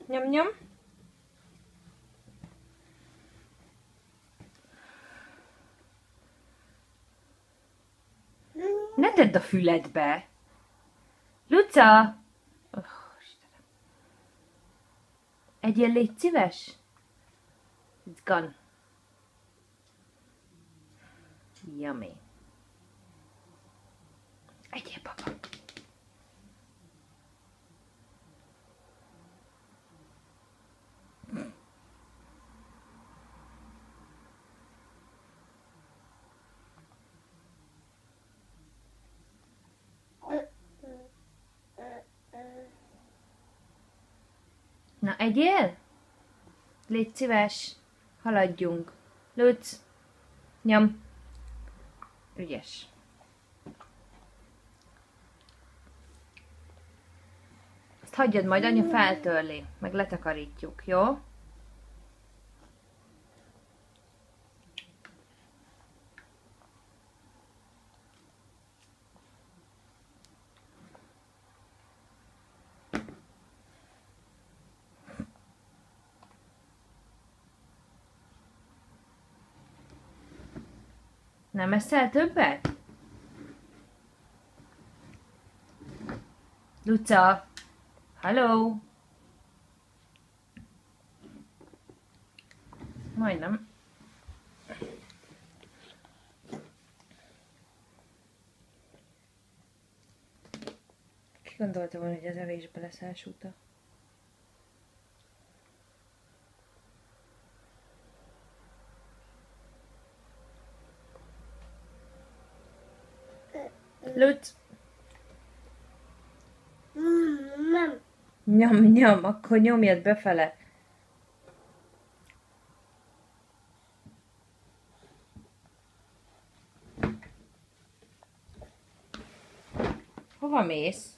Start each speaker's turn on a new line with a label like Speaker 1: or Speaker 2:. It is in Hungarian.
Speaker 1: Nyom, nyom. Ne tedd a füledbe. Luca! Oh, Istenem. Egyél, légy szíves? It's gone. Yummy. Egyél, papa. Na, egyél? Légy szíves. Haladjunk. Luc. Nyom. Ügyes. Ezt hagyjad, majd anya feltörli, meg letakarítjuk, jó? Nem eszel többet? Luca! Hello! Majdnem. Ki gondolta volna, hogy az evésbe lesz elsúta? Luc! Nyom, nyom, akkor nyomjad befele. Hova mész?